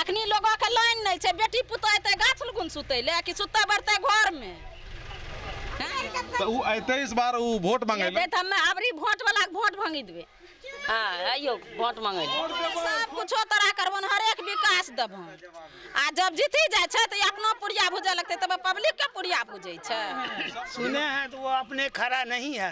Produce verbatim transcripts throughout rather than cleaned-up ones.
अखनी लोगों के लाइन नहीं है, बेटी पुता एते गाछ लगुन सुते ले कि सुते बढ़ते घर में। तो उ आते इस बार उ वोट मांगे ले हम अबरी वोट वाला के वोट भांगी देबे। हां आइयो वोट मांगे सब कुछ तरह करबन, हर एक विकास देबन। आ जब जीती जाय छै त अपना पुरिया भुजे लगते तब पब्लिक के पुरिया भुजे छै। सुने हैं तो वो अपने खड़ा नहीं है,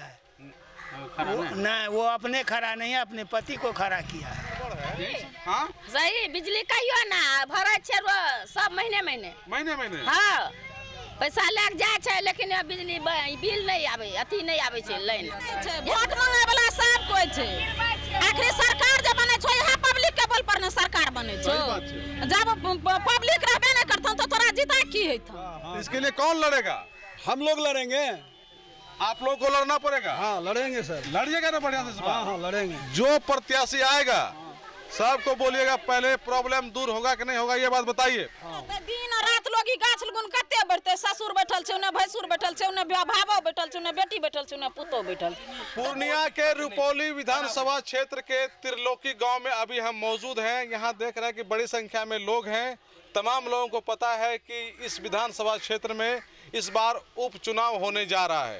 नहीं वो अपने खड़ा नहीं है, अपने पति को खड़ा किया है। हाँ सही बिजली कहियो ना भरे छै सब महीने महीने महीने महीने हाँ पैसा लग जाए छै, लेकिन बिजली बिल नहीं आवे, अथी नहीं आवे छै लाइन। वोट मांगे वाला सब कोई छै, आखिर सरकार जब बने छै यहाँ पब्लिक के बल पर न सरकार बने छै। जब पब्लिक रहबे नहीं करतन तो तोरा जीता की हेतन? इसके लिए कौन लड़ेगा? हम लोग लड़ेंगे। आप लोगों को लड़ना पड़ेगा। हाँ लड़ेंगे सर, लड़िएगा ना बढ़िया से इस बार। हाँ हाँ लड़ेंगे। जो प्रत्याशी आएगा सबको बोलिएगा पहले प्रॉब्लम दूर होगा कि नहीं होगा ये बात बताइए। दिन रात लोग गाछ लगुन कते बढ़ते, ससुर बैठल छै उन्हें, भैंसुर बैठल छै उन्हें, भावो बैठल छै उन्हें, बेटी बैठल छै उन्हें, पुतो बैठल। पूर्णिया के रुपौली विधानसभा क्षेत्र के त्रिलोकी गांव में अभी हम मौजूद हैं। यहाँ देख रहे हैं कि बड़ी संख्या में लोग हैं। तमाम लोगों को पता है कि इस विधानसभा क्षेत्र में इस बार उपचुनाव होने जा रहा है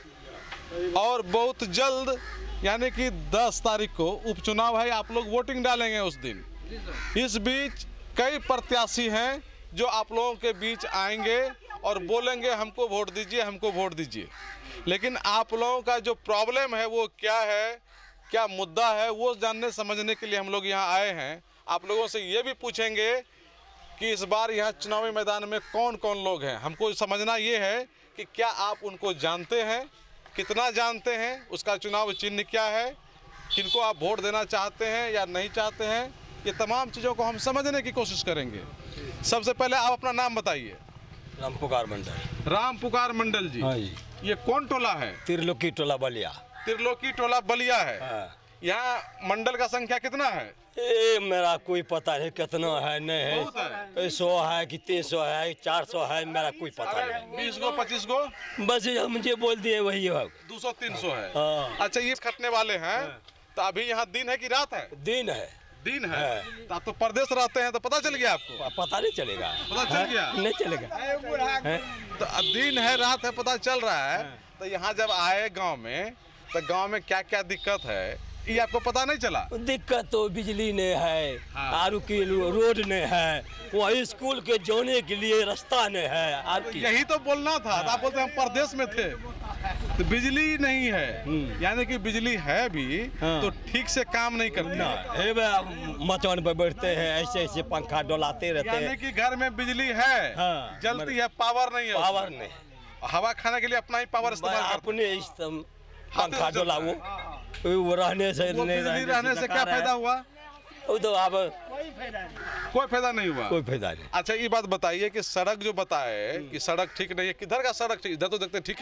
और बहुत जल्द यानी कि दस तारीख को उपचुनाव है। आप लोग वोटिंग डालेंगे उस दिन। इस बीच कई प्रत्याशी हैं जो आप लोगों के बीच आएंगे और बोलेंगे हमको वोट दीजिए, हमको वोट दीजिए। लेकिन आप लोगों का जो प्रॉब्लम है वो क्या है, क्या मुद्दा है, वो जानने समझने के लिए हम लोग यहाँ आए हैं। आप लोगों से ये भी पूछेंगे कि इस बार यहाँ चुनावी मैदान में कौन कौन लोग हैं। हमको समझना ये है कि क्या आप उनको जानते हैं, कितना जानते हैं, उसका चुनाव चिन्ह क्या है, किनको आप वोट देना चाहते हैं या नहीं चाहते हैं, ये तमाम चीज़ों को हम समझने की कोशिश करेंगे। सबसे पहले आप अपना नाम बताइए। राम पुकार मंडल। राम पुकार मंडल जी। हाँ जी। ये कौन टोला है? त्रिलोकी टोला बलिया। त्रिलोकी टोला बलिया है। हाँ। यहाँ मंडल का संख्या कितना है? ए मेरा कोई पता नहीं कितना है, नहीं है, है। सौ है कि तीन सौ है, चार सौ है, मेरा कोई पता नहीं। बीस गो पच्चीस गो बस मुझे बोल दिए वही है। दो सौ तीन सौ है। हाँ। अच्छा ये खटने वाले हैं। तो अभी यहाँ दिन है कि रात है? दिन है। दिन है। तो आप तो परदेश रहते हैं तो पता चल गया आपको? पता नहीं चलेगा। पता चल गया? नहीं चलेगा। तो अब दिन है रात है पता चल रहा है। तो यहाँ जब आए गांव में तो गांव में क्या क्या दिक्कत है ये आपको पता नहीं चला? दिक्कत तो बिजली नहीं है, हाँ। आरू की रोड नहीं है, वही स्कूल के जाने के लिए रास्ता नहीं है। आप यही तो बोलना था। हाँ। आप बोलते हम परदेश में थे तो बिजली नहीं है, यानी कि बिजली है भी। हाँ। तो ठीक से काम नहीं करती। मचान पर बैठते हैं, ऐसे ऐसे पंखा डोलाते रहते हैं। यानी कि घर में बिजली है। हाँ। जलती है, पावर नहीं है। पावर नहीं, हवा खाने के लिए अपना ही पावर इस्तेमाल अपने पंखा डोला वो वो रहने से वो नहीं रहने, रहने से क्या फायदा हुआ? वो तो अब कोई फायदा नहीं हुआ। कोई फायदा नहीं। अच्छा ये बात बताइए कि सड़क जो बताए कि सड़क ठीक नहीं है, किधर का सड़क? इधर तो देखते ठीक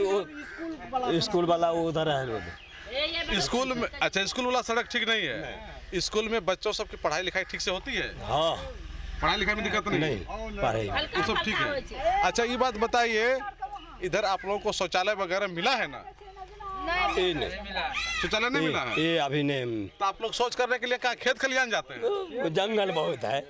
है। स्कूल वाला वो उधर है। स्कूल में? अच्छा स्कूल वाला सड़क ठीक नहीं है। स्कूल में बच्चों सबकी पढ़ाई लिखाई ठीक से होती है? हाँ पढ़ाई लिखाई में दिक्कत नहीं, नहीं पढ़ाई वो सब ठीक है। अच्छा ये बात बताइए इधर आप लोगों को शौचालय वगैरह मिला है ना? नहीं नहीं शौचालय नहीं मिला है। ये अभी नहीं। तो आप लोग शौच करने के लिए कहाँ खेत खलियान जाते हैं? जंगल बहुत है।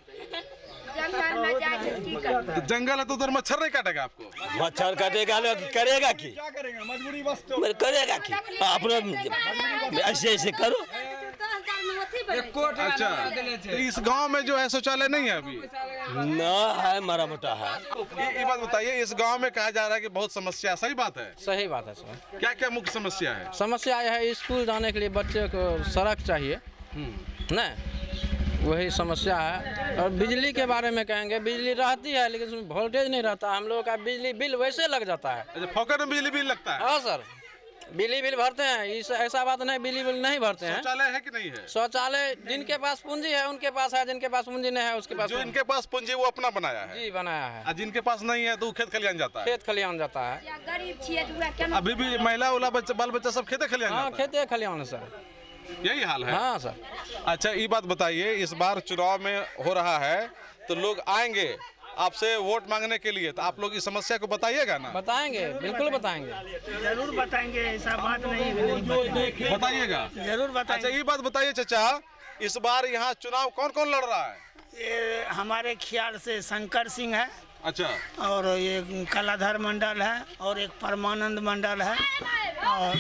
तो जंगल है तो उधर मच्छर नहीं काटेगा आपको? मच्छर काटेगा ना, करेगा की? क्या करेंगे, मजबूरी बस तो करेगा की? अपना ऐसे ऐसे करो। अच्छा तो इस गांव में जो है शौचालय नहीं है अभी? ना है, मारा मोटा है। ये, ये बात बताइए इस गांव में कहा जा रहा है कि बहुत समस्या, सही बात है? सही बात है सर। क्या क्या मुख्य समस्या है? समस्या यह है स्कूल जाने के लिए बच्चे को सड़क चाहिए ना, वही समस्या है। और बिजली के बारे में कहेंगे, बिजली रहती है लेकिन उसमें वोल्टेज नहीं रहता। हम लोगों का बिजली बिल वैसे लग जाता है। अच्छा फोकट में बिजली बिल लगता है? हाँ सर, बिजली बिल भरते हैं, इस ऐसा बात नहीं बिजली बिल नहीं भरते हैं। शौचालय है कि नहीं है? शौचालय जिनके पास पूंजी है उनके पास है, जिनके पास पूंजी नहीं है उसके पास जो इनके पास पूंजी वो अपना बनाया है? जी बनाया है। और जिनके पास नहीं है तो वो खेत खलियान जाता है? खेत खलियान जाता है। गरीब अभी भी महिला उला बच्चा बाल बच्चा सब खेते खलियान हाँ जाता है? खेते खलियान है सर, यही हाल है? हाँ सर। अच्छा ये बात बताइए इस बार चुनाव में हो रहा है तो लोग आएंगे आपसे वोट मांगने के लिए, तो आप लोग इस समस्या को बताइएगा ना? बताएंगे, बिल्कुल बताएंगे। जरूर बताएंगे, ऐसा बात नहीं है। बताइएगा? जरूर बताएंगे। अच्छा ये बात बताइए चाचा, इस बार यहाँ चुनाव कौन कौन लड़ रहा है? ये हमारे ख्याल से शंकर सिंह है, अच्छा, और ये कलाधर मंडल है, और एक परमानंद मंडल है, और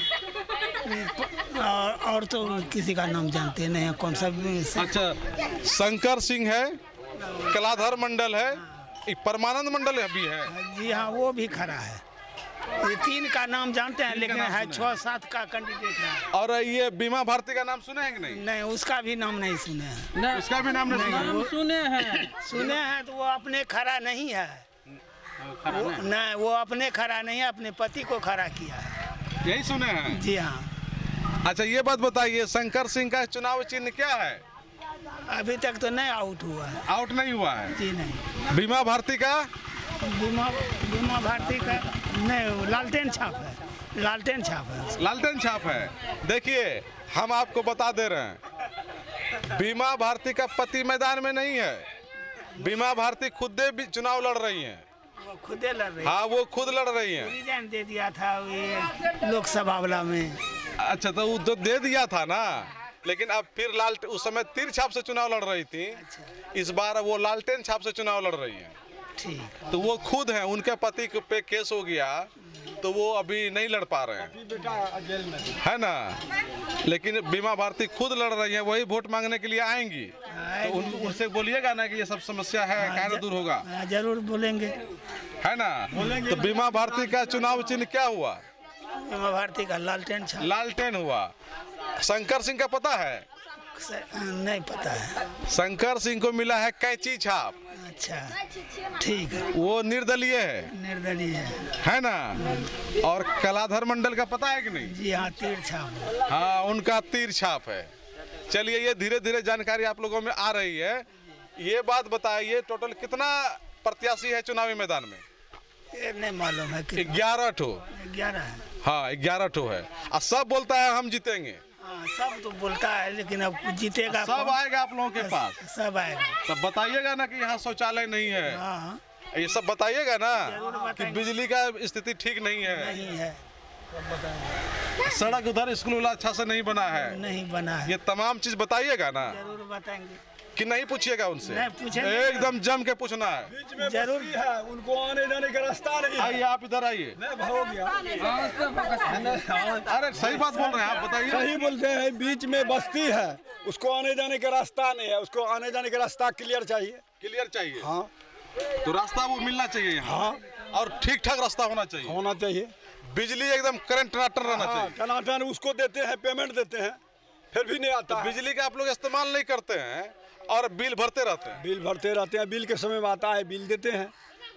और, और तो किसी का नाम जानते नहीं है कौन सा। अच्छा, शंकर सिंह है, कलाधर मंडल है, एक परमानंद मंडल भी है। जी हाँ, वो भी खड़ा है। ये तीन का नाम जानते हैं, लेकिन है छः सात का कैंडिडेट है। और ये बीमा भारती का नाम सुने हैं कि नहीं? नहीं, उसका भी नाम नहीं सुने हैं। नहीं, उसका भी नाम नहीं, हम सुना? सुने हैं। सुने हैं तो वो अपने खड़ा नहीं है। वो, नहीं, वो अपने खड़ा नहीं है, अपने पति को खड़ा किया है। यही सुने हैं? जी हाँ। अच्छा, ये बात बताइए, शंकर सिंह का चुनाव चिन्ह क्या है? अभी तक तो नहीं आउट हुआ है। आउट नहीं हुआ है। जी नहीं। बीमा भारती का? बीमा बीमा भारती का नहीं, लालटेन छाप है, लालटेन छाप है। लालटेन छाप है। देखिए, हम आपको बता दे रहे हैं, बीमा भारती का पति मैदान में नहीं है। बीमा भारती खुद भी चुनाव लड़ रही हैं। वो खुदे लड़ रही। हाँ, वो खुद लड़ रही हैं। रिजाइन दे दिया था ये लोकसभा वाला में। अच्छा, तो वो तो दे दिया था ना, लेकिन अब फिर लाल उस समय तीर छाप से चुनाव लड़ रही थी। इस बार वो लालटेन छाप से चुनाव लड़ रही हैं। ठीक। तो वो खुद हैं, उनके पति पे केस हो गया, तो वो अभी नहीं लड़ पा रहे हैं, है ना। लेकिन बीमा भारती खुद लड़ रही है, वही वोट मांगने के लिए आएंगी। तो उन, उनसे बोलिएगा ना कि ये सब समस्या है, कैसे दूर होगा, हाँ, जरूर बोलेंगे, है ना। तो बीमा भारती का चुनाव चिन्ह क्या हुआ? बीमा भारती का लालटेन छाप। लालटेन हुआ। शंकर सिंह का पता है? नहीं पता है। शंकर सिंह को मिला है कैंची छाप। अच्छा, ठीक है। वो निर्दलीय है, निर्दलीय है, है ना। और कलाधर मंडल का पता है कि नहीं? जी हाँ, तीर छाप। हाँ, उनका तीर छाप है। चलिए, ये धीरे धीरे जानकारी आप लोगों में आ रही है। ये बात बताइए, टोटल कितना प्रत्याशी है चुनावी मैदान में? ये नहीं मालूम है कि ग्यारह ठो। ग्यारह है। हाँ, ग्यारह ठो है। और सब बोलता है हम जीतेंगे। हाँ, सब तो बोलता है, लेकिन अब जीतेगा सब कौन? आएगा आप लोगों के पास। सब आएगा। तब बताइएगा ना कि यहाँ शौचालय नहीं है। हाँ, ये सब बताइएगा ना जरूर कि बताएंगे। बिजली का स्थिति ठीक नहीं है, नहीं है, सड़क उधर स्कूल वाला अच्छा से नहीं बना है, नहीं बना है। ये तमाम चीज बताइएगा ना, जरूर बताएंगे। कि नहीं पूछिएगा उनसे? नहीं, पूछेंगे। एकदम जम के पूछना है। बीच में जरूर। बस्ती है, उनको आने जाने का रास्ता नहीं है। आइए, आप इधर आइए। नहीं, हो गया। अरे सही बात बोल रहे हैं आप, बताइए। सही बोलते हैं, बीच में बस्ती है, उसको आने जाने का रास्ता नहीं है, उसको आने जाने का रास्ता क्लियर चाहिए। क्लियर चाहिए। हाँ तो रास्ता वो मिलना चाहिए यहाँ। हाँ, और ठीक ठाक रास्ता होना चाहिए। होना चाहिए। बिजली एकदम करंट टनाटन रहना हाँ, चाहिए। टनाटन उसको देते हैं, पेमेंट देते हैं, फिर भी नहीं आता है। बिजली का आप लोग इस्तेमाल नहीं करते हैं और बिल भरते रहते हैं। बिल भरते रहते हैं, बिल के समय में आता है, बिल देते हैं,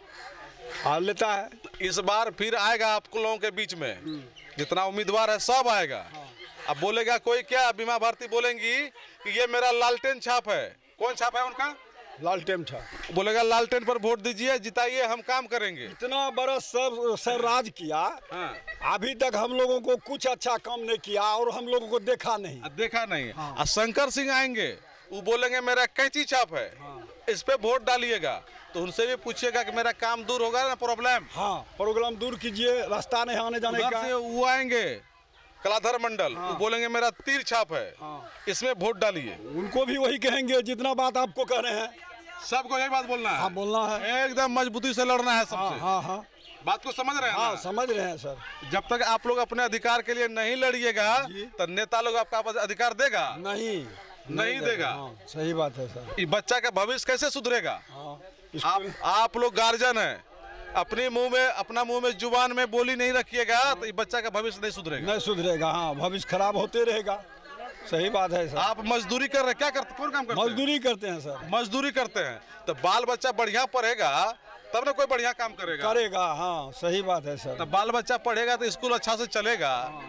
हाल लेता है। इस बार फिर आएगा आप लोगों के बीच में, जितना उम्मीदवार है सब आएगा। अब बोलेगा कोई क्या, बीमा भारती बोलेंगी कि ये मेरा लालटेन छाप है। कौन छाप है उनका? लालटेन था। बोलेगा लालटेन पर वोट दीजिए, जिताइए, हम काम करेंगे। इतना बरस सब सर राज किया, हाँ। अभी तक हम लोगों को कुछ अच्छा काम नहीं किया और हम लोगों को देखा नहीं। देखा नहीं। और शंकर सिंह आएंगे, वो बोलेंगे मेरा कैंची छाप है, इस पे वोट डालिएगा। तो उनसे भी पूछिएगा कि मेरा काम दूर होगा ना, प्रॉब्लम। हाँ, प्रोग्राम दूर कीजिए, रास्ता नहीं आने जाने उधर का। से वो आएंगे कलाधर मंडल, वो बोलेंगे मेरा तीर छाप है, इसमें वोट डालिए। उनको भी वही कहेंगे जितना बात आपको कह रहे हैं। सबको यही बात बोलना है। हाँ, बोलना है। एकदम मजबूती से लड़ना है हाँ सबसे। हाँ हाँ बात को समझ रहे हैं हाँ, ना? समझ रहे हैं सर। जब तक आप लोग अपने अधिकार के लिए नहीं लड़िएगा, तो नेता लोग आपका अधिकार देगा नहीं नहीं देगा। हाँ, सही बात है सर। ये बच्चा का भविष्य कैसे सुधरेगा? हाँ, आप आप लोग गार्जियन हैं, अपने मुंह में अपना मुंह में जुबान में बोली नहीं रखिएगा, तो ये बच्चा का भविष्य नहीं सुधरेगा। नहीं सुधरेगा। हाँ, भविष्य खराब होते रहेगा। सही बात है सर। आप मजदूरी कर रहे हैं, क्या करते, कौन काम करते हैं? मजदूरी करते हैं सर। मजदूरी करते हैं, तो बाल बच्चा बढ़िया पढ़ेगा तब ना कोई बढ़िया काम करेगा। करेगा। हाँ, सही बात है सर। तब बाल बच्चा पढ़ेगा तो स्कूल अच्छा से चलेगा,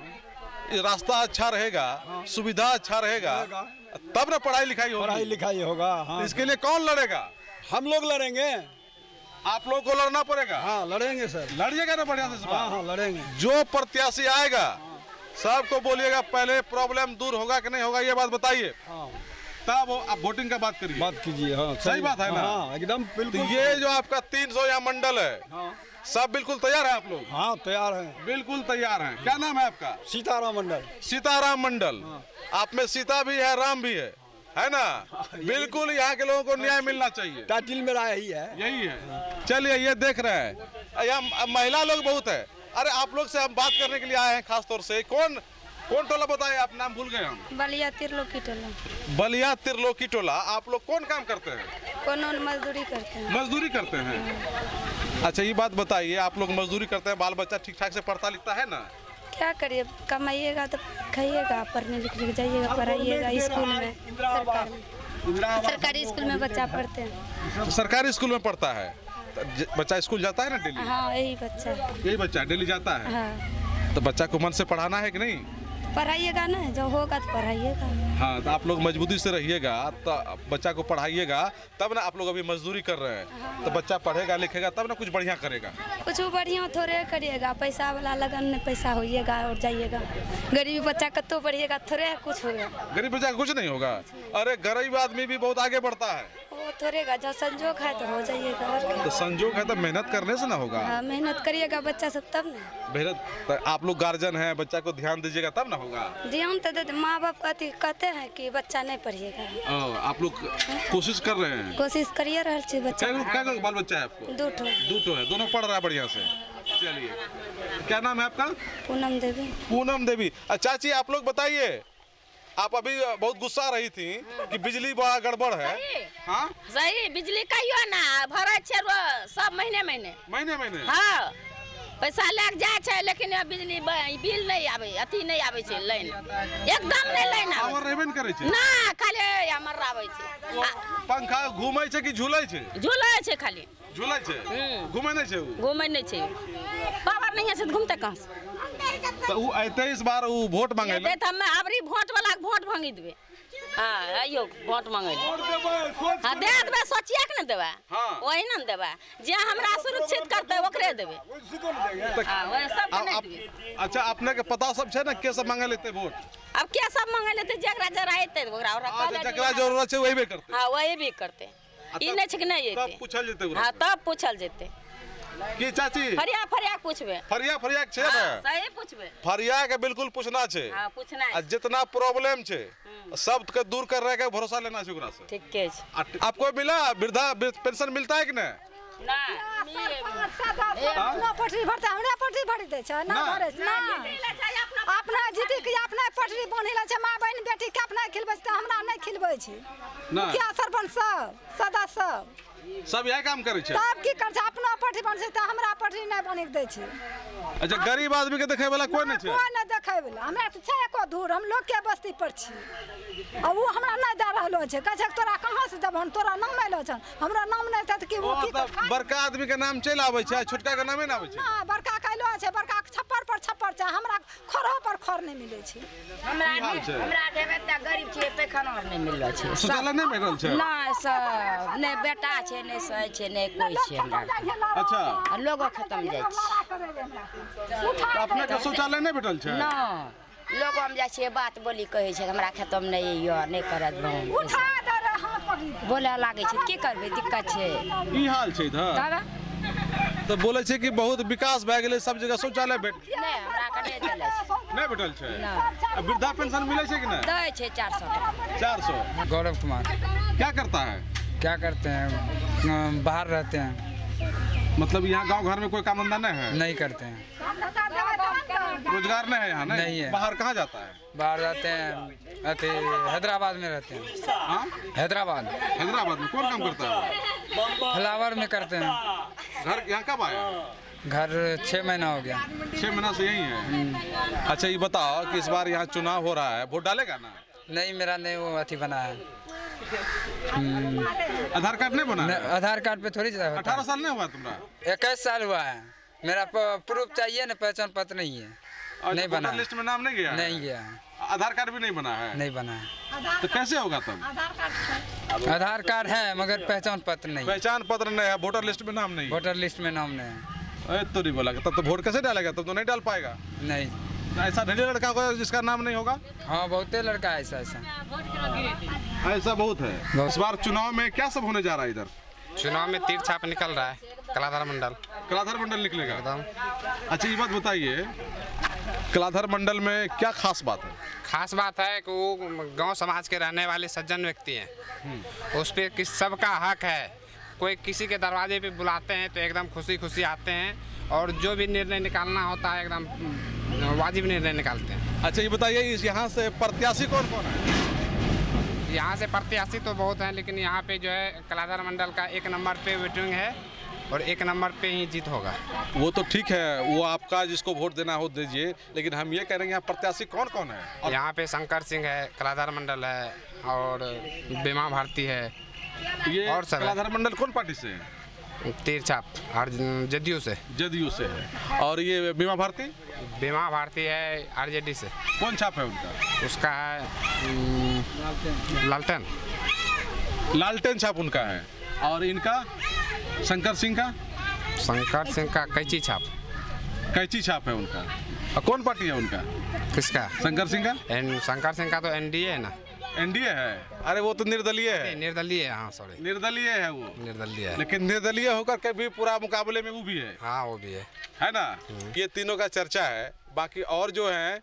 रास्ता अच्छा रहेगा, सुविधा अच्छा रहेगा, तब ना पढ़ाई लिखाई पढ़ाई होगी। लिखाई होगा। हाँ, इसके लिए कौन लड़ेगा? हम लोग लड़ेंगे। आप लोगों को लड़ना पड़ेगा। हाँ, लड़ेंगे सर। लड़िएगा ना बढ़िया से इस हाँ बार। हाँ, लड़ेंगे। जो प्रत्याशी आएगा सबको बोलिएगा पहले प्रॉब्लम दूर होगा कि नहीं होगा ये बात बताइए, हाँ, तब आप वोटिंग का बात करिए। बात कीजिए। हाँ, सही बात है ना? हाँ, एकदम तो बिल्कुल। ये जो आपका तीन सौ या मंडल है, हाँ सब बिल्कुल तैयार है आप लोग? हाँ, तैयार हैं। बिल्कुल तैयार हैं। क्या नाम है आपका? सीताराम मंडल। सीताराम मंडल। आप में सीता भी है, राम भी है, है ना? बिल्कुल यहाँ के लोगों को न्याय मिलना चाहिए। टाइटिल मेरा यही है यही है। चलिए ये देख रहे हैं यहाँ महिला लोग बहुत है। अरे आप लोग से हम बात करने के लिए आए हैं खास तौर से। कौन कौन टोला बताए आप? नाम भूल गए हम। बलिया तिरलोकी टोला। बलिया तिरलोकी टोला। आप लोग कौन काम करते हैं? कोनो मजदूरी करते हैं। मजदूरी करते हैं। अच्छा ये बात बताइए, आप लोग मजदूरी करते हैं, बाल बच्चा ठीक ठाक से पढ़ता लिखता है ना? क्या करिए, कमाइएगा तो खाइएगा, पढ़ने लिखने जाइएगा, पढ़ाइएगा स्कूल में, सरकार में। सरकारी स्कूल में बच्चा पढ़ते हैं। सरकारी स्कूल में पढ़ता है बच्चा? स्कूल जाता है ना डेली? हाँ यही बच्चा। यही बच्चा डेली जाता है? हाँ। तो बच्चा को मन से पढ़ाना है कि नहीं? पढ़ाइएगा ना, जो होगा तो पढ़ाइएगा। हाँ तो आप लोग मजबूती से रहिएगा, तो बच्चा को पढ़ाइएगा तब ना। आप लोग अभी मजदूरी कर रहे हैं। हाँ। तो बच्चा पढ़ेगा लिखेगा तब ना कुछ बढ़िया करेगा। कुछ बढ़िया थोड़े करिएगा, पैसा वाला लगन में पैसा होइएगा और जाइएगा। गरीबी बच्चा कतो पढ़िएगा थोड़े कुछ होगा। गरीब बच्चा का कुछ नहीं होगा। अरे गरीब आदमी भी बहुत आगे बढ़ता है। वो थोड़ेगा, जो संजोग है तो हो जाइएगा। तो संजोग है तो मेहनत करने से ना होगा। हाँ मेहनत करिएगा बच्चा सब तब ना। मेहनत आप लोग गार्जियन हैं, बच्चा को ध्यान दीजिएगा तब ना होगा। ध्यान तो देते, माँ बाप अति कहते हैं कि बच्चा नहीं पढ़िएगा। आप लोग कोशिश कर रहे हैं? कोशिश करिए रहे छी बच्चा। क्या बाल बच्चा है आपको? दो ठो। दो ठो है, दोनों पढ़ रहा है बढ़िया से। चलिए क्या नाम है आपका? पूनम देवी। पूनम देवी। चाची आप लोग बताइए, आप अभी बहुत गुस्सा रही थी कि बिजली बड़ा गड़बड़ है। हाँ सही, बिजली कहियो ना भरे छे सब महीने महीने महीने महीने। हाँ पैसा लग जाए छे, लेकिन बिजली बिल नहीं आवे, अथी नहीं आवे छे, लाइन एकदम नहीं लाइन आवे। और रेबन करे छे ना, खाली हमर आवे छे। पंखा घूमै छे कि झूलै छे? झूलै छे, खाली झूलै छे, घूमै नहीं छे। घूमै नहीं छे, पावर नहीं है से घूमते कहां से? तो उ आइते इस बार उ वोट मांगे ले। हम अबरी वोट वाला वोट भांगी देबे। हां आइयो वोट मांगे ले। हां दे देबे, सोचिए के न देबे। हां वही न देबे, जे हमरा सुरक्षित करते ओकरे देबे। हां वही सब नहीं देबे। अच्छा अपने के पता सब छे ना के सब मांगे लेते वोट? अब के सब मांगे लेते, जेकरा जरा आइते ओकरा ओकरा जेकरा जरूरत छे वही भी करते। हां वही भी करते। ई नहीं छे कि नहीं आइते, तब पूछल जेते। हां तब पूछल जेते की चाची फरिया फरिया पूछबे। फरिया फरिया छे ना? सही पूछबे। फरिया के बिल्कुल पूछना छे। हां पूछना है। जितना प्रॉब्लम छे सब के दूर कर रहे के भरोसा लेना छे ओकरा से। ठीक है। आपको मिला वृद्धा पेंशन मिलता है कि नहीं? ना अपना पटरी भरते, हमरा पटरी भरी दे छै ना, भरे छै ना। अपना जीती के अपना पटरी बनेला छै, मां बहन बेटी के अपना खिलबै छै, हमरा नहीं खिलबै छै। मुखिया सरपंच सब सदस्य सब सब यह काम करे छे। तब की कर छै, अपना पटरी बन छै त हमरा पटरी नहीं बने के दै छै। अच्छा गरीब आदमी के देखे वाला कोई नहीं छे? कोई नहीं देखे वाला, हमरा त छै एको दूर, हम लोग के बस्ती पर छी। आ वो हमरा नहीं दे रहलो छै, कहे छै तोरा कहां से देबहन, तोरा नाम नहीं लो छ, हमरा नाम नहीं त कि वो की कर। बड़का आदमी के नाम चल आवे छै, छोटका के नाम नहीं आवे छै। ना बड़का कहलो छै, बड़का छप्पर पर छप्पर छै, हमरा खरो पर खर नहीं मिले छै। हमरा हमरा देबे त गरीब छिए, पैखाना नहीं मिललो छै। शौचालय नहीं मिलल छै? ना सब नहीं बेटा छै, नहीं सही छै, नहीं कोई छै हमरा। अच्छा लोगो खत्म जाय छै। अपने के शौचालय नहीं भेटल छै? ना लोगो हम जाय छै, बात बोली कहे छै हमरा खत्म नहीं यो नहीं करत उठा दे रे हाथ पकड़ी बोले लागे छै, की करबे दिक्कत छै। ई हाल छै इधर। तब तो बोले छै कि बहुत विकास भए गेलै, सब जगह शौचालय भेट नहीं हमरा के नहीं देले छै। नहीं भेटल छै? ना वृद्धा पेंशन मिले छै कि नहीं? दै छै चार सौ टका। चार सौ। गौरव कुमार। क्या करता है? क्या करते हैं, बाहर रहते हैं। मतलब यहाँ गांव घर में कोई काम धंधा नहीं है? नहीं करते हैं, रोजगार नहीं है यहाँ? नहीं, नहीं है। बाहर कहाँ जाता है? बाहर जाते हैं, अति हैदराबाद में रहते हैं। हाँ हैदराबाद। हैदराबाद में कौन काम करता है? फ्लावर में करते हैं। घर यहाँ कब आया? घर छः महीना हो गया। छह महीना से यही है। अच्छा ये बताओ कि इस बार यहाँ चुनाव हो रहा है, वोट डालेगा ना? नहीं मेरा नहीं वो अथी बना है, आधार कार्ड नहीं बना है? आधार कार्ड पे थोड़ी होता है। अठारह साल नहीं हुआ तुम्हारा? इक्कीस साल हुआ है, मेरा प्रूफ चाहिए ना, पहचान पत्र नहीं है। नहीं बना, लिस्ट में नाम नहीं गया? नहीं गया। आधार कार्ड भी नहीं बना है? नहीं बना है। तो कैसे होगा तब? आधार कार्ड है मगर पहचान पत्र नहीं। पहचान पत्र नहीं है, वोटर लिस्ट में नाम नहीं। वोटर लिस्ट में नाम नहीं है। तो नहीं बोला, तब तो वोट कैसे डालेगा? तब तो नहीं डाल पाएगा। नहीं ऐसा ढेर लड़का होगा जिसका नाम नहीं होगा? हाँ बहुत लड़का है ऐसा ऐसा ऐसा बहुत है। इस बार चुनाव में क्या सब होने जा रहा है इधर? चुनाव में तीर छाप निकल रहा है, कलाधर मंडल। कलाधर मंडल निकलेगा एकदम। अच्छा ये बात बताइए, कलाधर मंडल में क्या खास बात है? खास बात है कि वो गांव समाज के रहने वाले सज्जन व्यक्ति हैं, उस पर किस सबका हक है। कोई किसी के दरवाजे पे बुलाते हैं तो एकदम खुशी खुशी आते हैं और जो भी निर्णय निकालना होता है एकदम वाजिब निर्णय निकालते हैं। अच्छा ये बताइए, इस यहाँ से प्रत्याशी कौन कौन है? यहाँ से प्रत्याशी तो बहुत हैं, लेकिन यहाँ पे जो है कलाधर मंडल का एक नंबर पे वेटिंग है और एक नंबर पे ही जीत होगा। वो तो ठीक है, वो आपका जिसको वोट देना हो दीजिए, लेकिन हम ये कह रहे हैं यहाँ प्रत्याशी कौन कौन है? यहाँ पे शंकर सिंह है, कलाधर मंडल है और बीमा भारती है। ये और सब कलाधर मंडल कौन पार्टी से है? तीरछाप और जदयू से। जदयू से है। और ये बीमा भारती? बीमा भारती है आरजेडी से। कौन छाप है उनका? उसका है लालटेन। लालटेन छाप उनका है। और इनका शंकर सिंह का? शंकर सिंह का कैची छाप। कैची छाप है उनका। और कौन पार्टी है उनका? किसका? शंकर सिंह का? एन शंकर सिंह का तो एनडीए है ना। एनडीए है? अरे वो तो निर्दलीय है। निर्दलीय है, हाँ सॉरी, निर्दलीय है वो। निर्दलीय है, लेकिन निर्दलीय होकर के भी पूरा मुकाबले में वो भी है। हाँ वो भी है, है ना। ये तीनों का चर्चा है। बाकी और जो है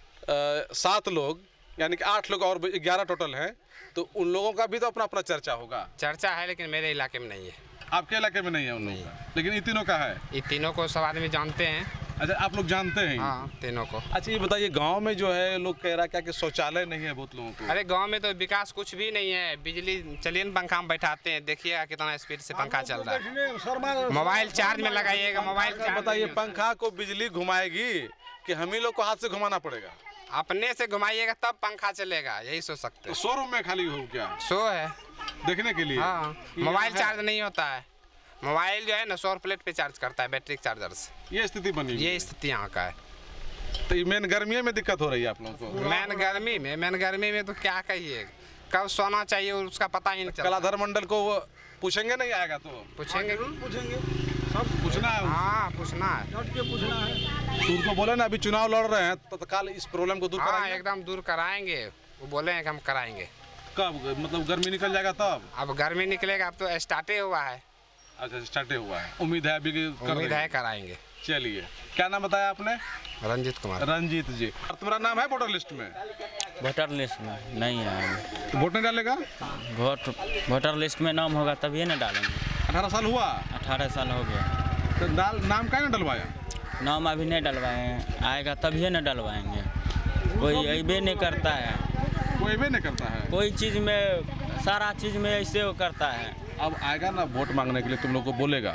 सात लोग, यानी कि आठ लोग और ग्यारह टोटल हैं, तो उन लोगों का भी तो अपना अपना चर्चा होगा। चर्चा है, लेकिन मेरे इलाके में नहीं है। आपके इलाके में नहीं है उन लोगों का, लेकिन ये तीनों का है। ये तीनों को सब आदमी जानते हैं। अच्छा, आप लोग जानते हैं? हाँ, तीनों को। अच्छा ये बताइए, गांव में जो है लोग कह रहा क्या कि शौचालय नहीं है बहुत लोगों को? अरे गांव में तो विकास कुछ भी नहीं है। बिजली चलिए पंखा में बैठाते हैं, देखिएगा कितना स्पीड से पंखा चल रहा है। मोबाइल चार्ज में लगाइएगा, मोबाइल चार्ज। बताइए, पंखा को बिजली घुमाएगी कि हम ही लोग को हाथ से घुमाना पड़ेगा? अपने से घुमाइएगा तब पंखा चलेगा, यही सोच सकते हैं। शोरूम में खाली हो क्या? शो है देखने के लिए। हाँ, मोबाइल चार्ज नहीं होता है। मोबाइल जो है ना सौर प्लेट पे चार्ज करता है, बैटरी चार्जर से। ये स्थिति बनी, ये स्थिति यहाँ का है। तो मेन गर्मी में दिक्कत हो रही है आप लोगों को? मेन गर्मी में मेन गर्मी में तो क्या कहिए, कब सोना चाहिए उसका पता ही नहीं चलता। कलाधर मंडल को पूछेंगे नहीं आएगा तो? पूछेंगे पूछेंगे सब पूछना है। हाँ पूछना है, पूछना है। तो उनको बोले ना अभी चुनाव लड़ रहे हैं, तत्काल इस प्रॉब्लम को दूर कराएंगे। एकदम दूर कराएंगे, वो बोले हैं कि हम कराएंगे। कब? मतलब गर्मी निकल जाएगा तब? अब गर्मी निकलेगा, अब तो स्टार्ट हुआ है। अच्छा, स्टार्ट हुआ है। उम्मीद है अभी कर उम्मीद है कराएंगे। चलिए, क्या नाम बताया आपने? रंजीत कुमार। रंजीत जी, तुम्हारा नाम है वोटर लिस्ट में? वोटर लिस्ट में नहीं है। वोट नहीं डालेगा? वोट वोटर लिस्ट में नाम होगा तभी ना डालेंगे। अठारह साल हुआ? अठारह साल हो गया। तो डाल नाम क्या ना डलवाया? नाम अभी नहीं डलवाए, आएगा तभी ना डलवाएंगे। कोई अबे नहीं करता है। कोई अबे नहीं करता है? कोई चीज़ में, सारा चीज़ में ऐसे वो करता है। अब आएगा ना वोट मांगने के लिए, तुम लोग को बोलेगा,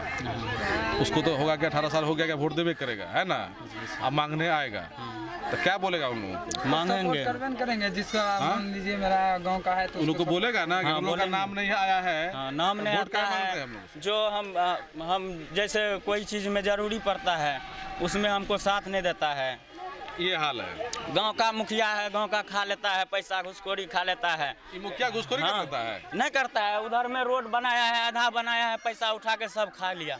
उसको तो होगा कि अठारह साल हो गया, क्या वोट देवे करेगा, है ना। अब मांगने आएगा तो क्या बोलेगा उन लोगों को? मांगेंगे, करेंगे जिसका मान लीजिए मेरा गांव का है तो उन लोगों को बोलेगा ना कि हाँ, उन लोगों का नाम नहीं आया है। हाँ, नाम नहीं आता है। जो हम हम जैसे कोई चीज़ में ज़रूरी पड़ता है उसमें हमको साथ नहीं देता है। ये हाल है। गांव का मुखिया है, गांव का खा लेता है, पैसा घुसखोरी खा लेता है। ये मुखिया घुसखोरी हाँ, करता है? नहीं करता है। उधर में रोड बनाया है, आधा बनाया है, पैसा उठा के सब खा लिया।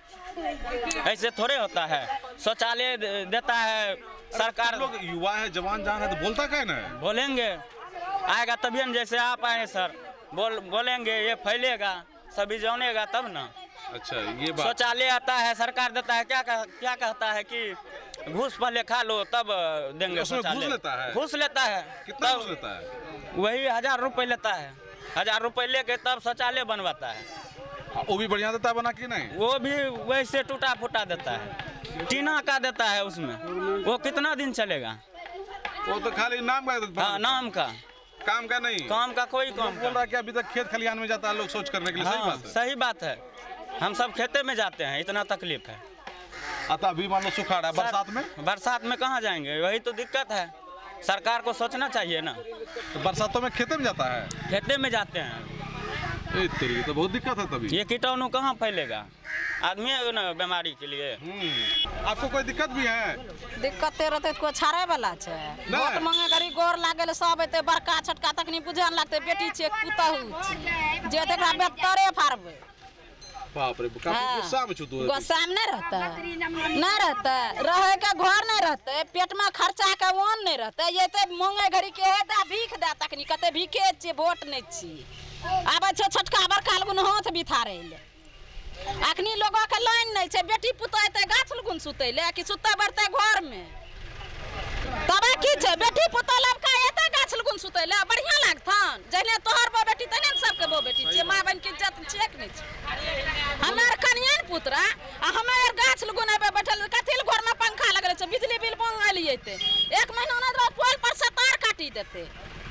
ऐसे थोड़े होता है। शौचालय देता है सरकार। लोग युवा है, जवान जान है, तो बोलता क्या ना? बोलेंगे, आएगा तभी न। जैसे आप आए सर, बोल बोलेंगे, ये फैलेगा, सभी जानेगा तब ना। अच्छा, ये बात। शौचालय आता है, सरकार देता है। क्या कह, क्या कहता है कि घूस पहले खा लो तब देंगे शौचालय। घूस लेता है? घूस लेता है। कितना घूस लेता है? वही हजार रुपए लेता है। हजार रुपए लेके तब शौचालय बनवाता है। वो भी बढ़िया देता है बना कि नहीं? वो भी वैसे टूटा फूटा देता है, टीना का देता है उसमें। वो कितना दिन चलेगा? वो तो खाली नाम का। हाँ, नाम का, काम का नहीं। काम का कोई काम बोल रहा कि अभी तक खेत खलिहान में जाता है लोग सोच करने के लिए। हाँ, सही बात है। सही बात है। हम सब खेते में जाते हैं, इतना तकलीफ है। आता अभी मान लो सुखाड़ है, बरसात में? बरसात में कहाँ जाएंगे? वही तो दिक्कत है। सरकार को सोचना चाहिए ना। तो बरसातों में खेते में जाता है? खेते में जाते हैं। ए तेरी, तो बहुत दिक्कत है तभी। ये कीटाणु कहाँ फैलेगा? आदमी है ना बीमारी के लिए। आपको कोई दिक्कत भी है? दिक्कत रहते कोई छाड़े वाला छे। वोट मांगे घड़ी गोर लागल सब एते, बड़का छोटका तक नहीं बुझन लगते। बेटी छे, पुतहु जे तकरा बेतरे फाड़बे। बाप रे, काफी गुस्सा में छुतु है। गुस्सा में नहीं रहता, नहीं रहता। रहे के घर नहीं रहते, पेट में खर्चा के ओन नहीं रहता। ये ते मांगे घड़ी के है दा भीख दा तक नहीं कते भीखे छे, वोट नहीं छी। आबे छे छोटका बड़का लगुन हाथ बिथारे ले। अखनी लोगों के लाइन नहीं छे। बेटी पुतौ एते गाछ लगुन सुते ले कि सुते बढ़ते घर में। तबे की छै बेटी पुतौ लबका एते गाछ लगुन सुतैले बढ़िया लागथन जने तोहर बो बेटी तने सबके बो बेटी छै माँ बहन के इज्जत छै कि नहीं छै हमर कनियन पुत्रा आ हमेर गाछ लगुन एबे बैठल कथि ल घर में पंखा लगल छै बिजली बिल मंगल एते एक महीना ना दो पोल पर से तार काटी देते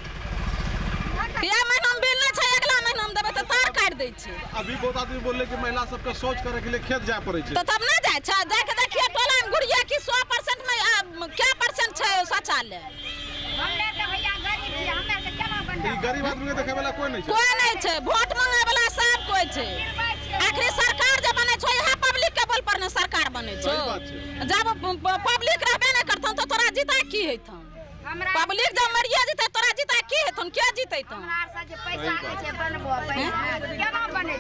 या महीना में बिल नहीं छै अगला महीना में देबे त तार काट दै छै अभी बहुत आदमी बोलले कि महिला सबके सोच करे के लिए खेत जाय पड़े छै तो तब ना जाय छै देख देखिए टोला में गुड़िया की सौ परसेंट में आ, क्या परसेंट छै शौचालय हमने के भैया गरीब छी हमे के केना बन ई गरीब आदमी के देखे वाला कोई नहीं छै कोई नहीं छै वोट मांगे वाला सब कोई छै आखिर सरकार जब बने छै यह पब्लिक के बल पर ने सरकार बने छै जब पब्लिक रहबे नहीं करथन तो तोरा जीता की हेथन पब्लिक जब मरिया जीते तोरा जीता की हेथन क्या जीतेथन हमरा से जे पैसा के छै बनबो केना बने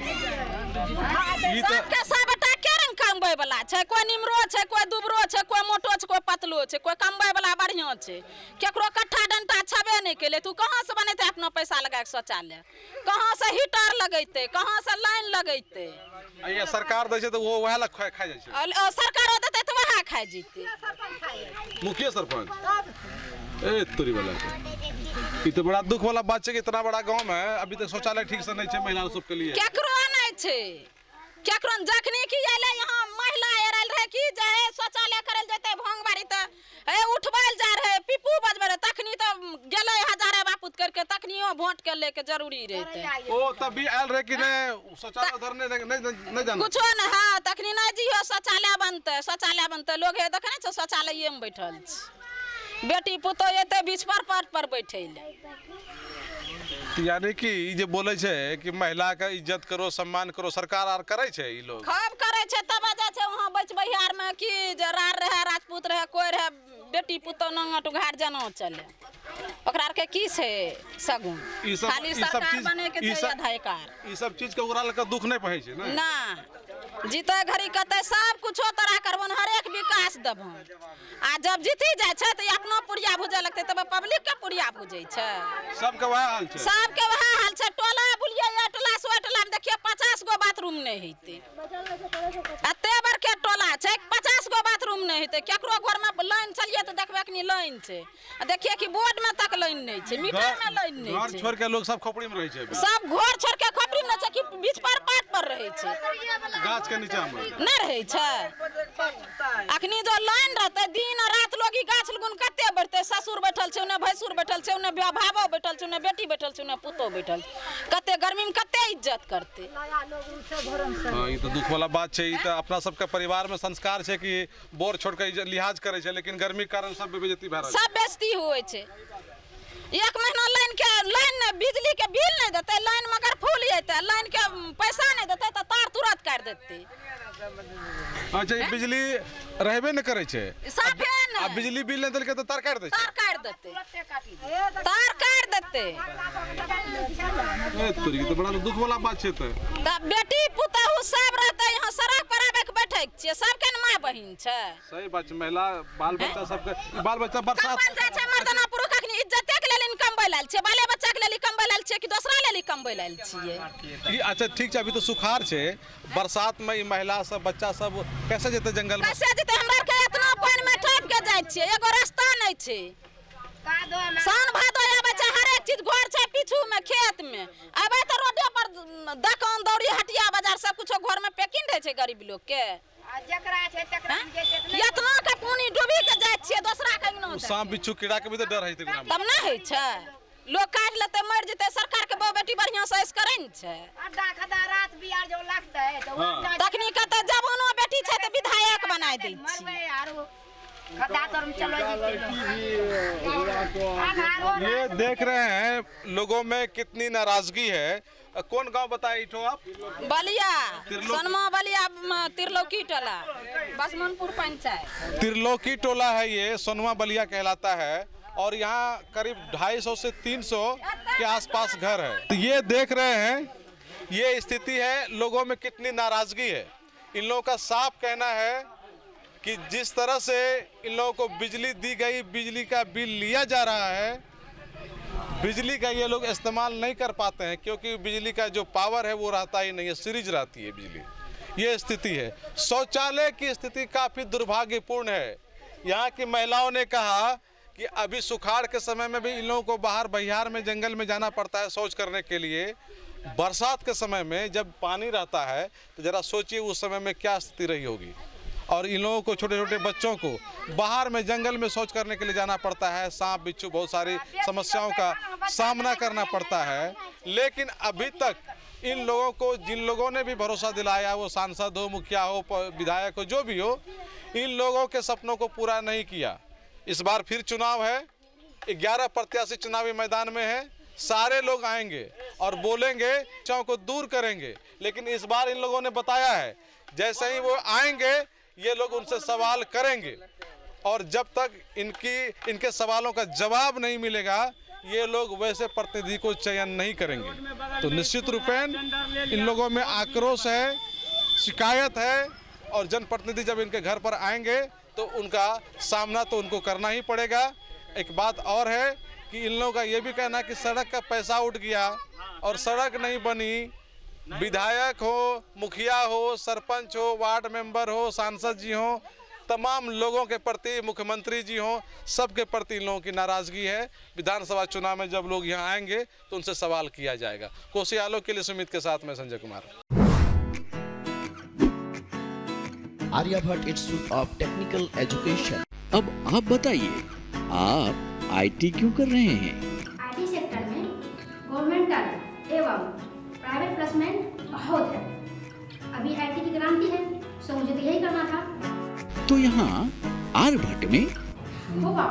छै सबके सबटा के रंग कमबै वाला छै कोई निमरो छै कोई दुबरो छै कोई मोटो छै कोई पतलो छै कोई कमबै वाला बढ़िया छै केकरो कट्ठा डंटा छबे नहीं केले तू कहां से बनेते अपना पैसा लगा के शौचालय कहां से हीटर लगैते कहां से लाइन लगैते ये सरकार दै छै त वो वह लग खा जाय छै सरकार देते त वह खा जैते मुखिया सरपंच ए तोरी वाला ई तो बड़ा दुख वाला बात है कि इतना बड़ा गांव में अभी तक शौचालय ठीक से नहीं है महिला सब के लिए केकरो नहीं छै केकरो जखनी की एले यहां महिला एरल रहे की जे शौचालय करल जते भंगबाड़ी त ए उठबैल जा रहे पिपू बजबे रहे तखनी त गेले हजारे बापूत करके तखनियो वोट के लेके जरूरी रहते ओ तब भी आयल रहे कि ने शौचालय उधर नहीं नहीं नहीं जाना कुछो न हां तखनी नहीं जियो शौचालय बनते शौचालय बनते लोग हे देखने छ शौचालय में बैठल छ बेटी पुतो एते बीच पर पाट पर बैठैले यानी कि ई जे बोले छै कि महिला के इज्जत करो सम्मान करो सरकार आर करे छै ई लोग खूब करे छै तब जा छै वहां बच बिहार में कि जे रार रहे राजपूत रहे कोई रहे बेटी पुतो नंगट उघाड़ जना चले ओकरा आर के की छै सगुन खाली सरकार बने के छै अधिकार ई सब चीज के ओकरा लग दुख नहीं पहै छै ना ना जीते घड़ी कते सब कुछो तोरा करबन हर एक विकास देबन आ जब जीती जाय छै त अपना पुरिया भुजे लगते तब पब्लिक के पुरिया भुजे छै सबके वह हाल छै सबके वह हाल छै टोला बुलिया या टोला सो टोला में देखिए पचास गो बाथरूम नहीं हेते एते बार के टोला छै पचास गो बाथरूम नहीं हेते केकरो घर में लाइन चलिए त देखबे कि लाइन छै आ देखिए कि बोर्ड में तक लाइन नहीं छै मीटर में लाइन नहीं छै घर छोड़ के लोग सब खोपड़ी में रहै छै सब घर छोड़ के खोपड़ी में छै कि बीच पर पाट पर रहै छै गाछ के नीचा में नहीं रहै छै अखनी जो लाइन रहते दिन रात लोग ई गाछ लगुन कते बैठते ससुर बैठल छै ने भैंसुर बैठल छै ने भावो बैठल छै ने बेटी बैठल छै ने पुतो बैठल कते गर्मी में कते इज्जत करते हां ई तो दुख वाला बात छै ई तो अपना सबके परिवार में संस्कार छै कि बोर छोड़ के लिहाज करे छै लेकिन गर्मी के कारण सब बेइज्जती भए रहल सब बेइज्जती होय छै एक महीना लाइन के लाइन ने बिजली के बिल नहीं देते लाइन मगर फूल जेते लाइन के पैसा नहीं देते त तार तुरंत काट देते अच्छा ये बिजली रहबे न करे छै साफे न आ बिजली बिल नहीं देलके त तार काट दे छै तार काट देते तार काट देते ए तोरी तो बड़ा दुख वाला बात छै त त बेटी पुतहु सब रहते यहाँ सड़क पर आबे के बैठे छियै सबके न माय बहिन छै सही बात छै महिला बाल बच्चा सबके बाल बच्चा बरसात कम जा छै मर्दना पुरुष अखनी इज्जते के लेल कमबै लेल छै बाले बच्चा के लेल कमबै लेल छै कि दोसरा लेल कमबै लेल छियै ई अच्छा ठीक छै अभी तो सुखाड़ छै बरसात में ई महिला सब बच्चा सब कैसे जेते जंगल में कैसे जेते हमरा के इतना पानी में ठोक के जाय छियै एगो रास्ता नहीं छै सान भादो आबै छै हर एक चीज घर छै पीछू में खेत में आबै त रोडे पर दुकान दौड़ी हटिया बाजार सब कुछ घर में पैकिंग रहै छै गरीब लोग के जकरा छै तकरा जे इतना के पानी डूबी के जाय छियै दोसरा के न सांप बिच्छू कीड़ा के भी तो डर है तब ना है छै लोग काट लेते मर जेते सरकार के बहु बेटी बढ़िया से ऐस करे न छै अड्डा खदा रात बियार जो लगतै त तखनी कते जवानो बेटी छै त विधायक बनाय दै छी मरबै आरो खदा तर में चलो ये देख रहे हैं लोगों में कितनी नाराजगी है कौन गांव बताए इठो आप बलिया सोनमा बलिया त्रिलोकी टोला बसमनपुर पंचायत त्रिलोकी टोला है ये सोनमा बलिया कहलाता है और यहाँ करीब ढाई सौ से तीन सौ के आसपास घर है तो ये देख रहे हैं ये स्थिति है लोगों में कितनी नाराजगी है इन लोगों का साफ कहना है कि जिस तरह से इन लोगों को बिजली दी गई बिजली का बिल लिया जा रहा है बिजली का ये लोग इस्तेमाल नहीं कर पाते हैं क्योंकि बिजली का जो पावर है वो रहता ही नहीं है सीरीज रहती है बिजली ये स्थिति है शौचालय की स्थिति काफ़ी दुर्भाग्यपूर्ण है यहाँ की महिलाओं ने कहा कि अभी सुखाड़ के समय में भी इन लोगों को बाहर बहियार में जंगल में जाना पड़ता है शौच करने के लिए। बरसात के समय में जब पानी रहता है तो ज़रा सोचिए उस समय में क्या स्थिति रही होगी। और इन लोगों को, छोटे छोटे बच्चों को बाहर में जंगल में शौच करने के लिए जाना पड़ता है। सांप बिच्छू बहुत सारी समस्याओं का सामना करना पड़ता है। लेकिन अभी तक इन लोगों को, जिन लोगों ने भी भरोसा दिलाया, वो सांसद हो, मुखिया हो, विधायक हो, जो भी हो, इन लोगों के सपनों को पूरा नहीं किया। इस बार फिर चुनाव है, ग्यारह प्रत्याशी चुनावी मैदान में है। सारे लोग आएंगे और बोलेंगे, समस्याओं को दूर करेंगे। लेकिन इस बार इन लोगों ने बताया है, जैसे ही वो आएंगे ये लोग उनसे सवाल करेंगे और जब तक इनकी इनके सवालों का जवाब नहीं मिलेगा ये लोग वैसे प्रतिनिधि को चयन नहीं करेंगे। तो निश्चित रूपेण इन लोगों में आक्रोश है, शिकायत है और जनप्रतिनिधि जब इनके घर पर आएंगे तो उनका सामना तो उनको करना ही पड़ेगा। एक बात और है कि इन लोगों का ये भी कहना कि सड़क का पैसा उठ गया और सड़क नहीं बनी। विधायक हो, मुखिया हो, सरपंच हो, वार्ड मेंबर हो, सांसद जी हो, तमाम लोगों के प्रति, मुख्यमंत्री जी हों, सबके प्रति इन लोगों की नाराजगी है। विधानसभा चुनाव में जब लोग यहाँ आएंगे तो उनसे सवाल किया जाएगा। कोसी आलोक के लिए सुमित के साथ मैं Sanjay Kumar. Aryabhatta institute of technical education. अब आप बताइए, आप आईटी क्यों कर रहे हैं? आईटी सेक्टर में गवर्नमेंटल एवं प्राइवेट प्लेसमेंट बहुत है। अभी आईटी की क्रांति है, सो मुझे तो यही करना था। तो यहाँ आर्यभट्ट में होगा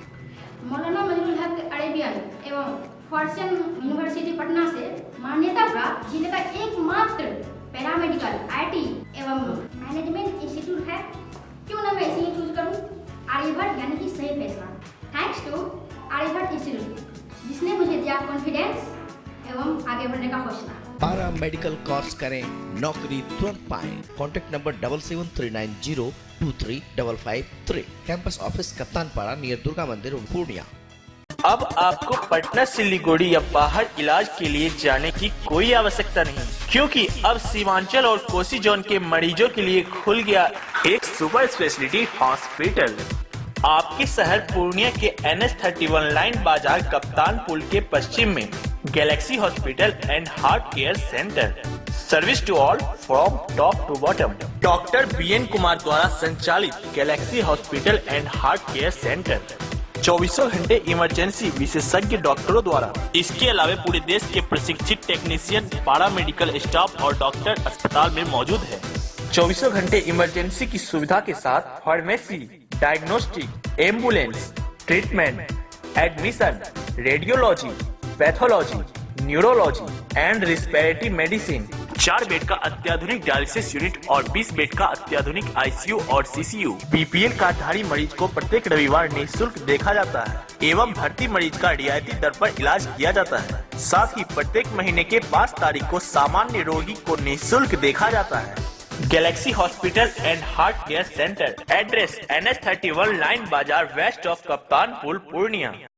मौलाना मजरूल हक अरेबियन एवं फॉर्च्यून यूनिवर्सिटी पटना से मान्यता प्राप्त जिले का एकमात्र पैरामेडिकल आईटी एवं मैनेजमेंट इंस्टीट्यूट है। क्यों ना मैं इसे ही चूज करूं? आर्यभट्ट यानी कि सही फैसला। थैंक्स टू आर्यभट्ट इंस्टीट्यूट जिसने मुझे दिया कॉन्फिडेंस एवं आगे बढ़ने का हौसला। पारा मेडिकल कोर्स करें, नौकरी तुरंत पाएं। Contact number double seven three nine zero two three double five three. Campus office Kaptanpara near Durga मंदिर पूर्णिया। अब आपको पटना, सिलीगुड़ी या बाहर इलाज के लिए जाने की कोई आवश्यकता नहीं, क्योंकि अब सीमांचल और कोसी जोन के मरीजों के लिए खुल गया एक सुपर स्पेशलिटी हॉस्पिटल। आपके शहर पूर्णिया के N H thirty one line Bazar Kaptan Pul के पश्चिम में galaxy hospital and heart care centre. Service to all from top to bottom. Doctor B N Kumar द्वारा संचालित galaxy hospital and heart care centre चौबीसों घंटे इमरजेंसी विशेषज्ञ डॉक्टरों द्वारा। इसके अलावा पूरे देश के प्रशिक्षित टेक्नीशियन, पारा मेडिकल स्टाफ और डॉक्टर अस्पताल में मौजूद है। चौबीसों घंटे इमरजेंसी की सुविधा के साथ pharmacy, diagnostic, ambulance, treatment, admission, radiology, pathology, neurology and respiratory medicine. चार बेड का अत्याधुनिक डायलिसिस यूनिट और बीस बेड का अत्याधुनिक आईसीयू और सीसीयू। बीपीएल कार्डधारी मरीज को प्रत्येक रविवार निःशुल्क देखा जाता है एवं भर्ती मरीज का रियायती दर पर इलाज किया जाता है। साथ ही प्रत्येक महीने के पाँच तारीख को सामान्य रोगी को निःशुल्क देखा जाता है। Galaxy hospital and heart care centre. Address N H thirty one line Bazar west of Kaptan Pul Purnia.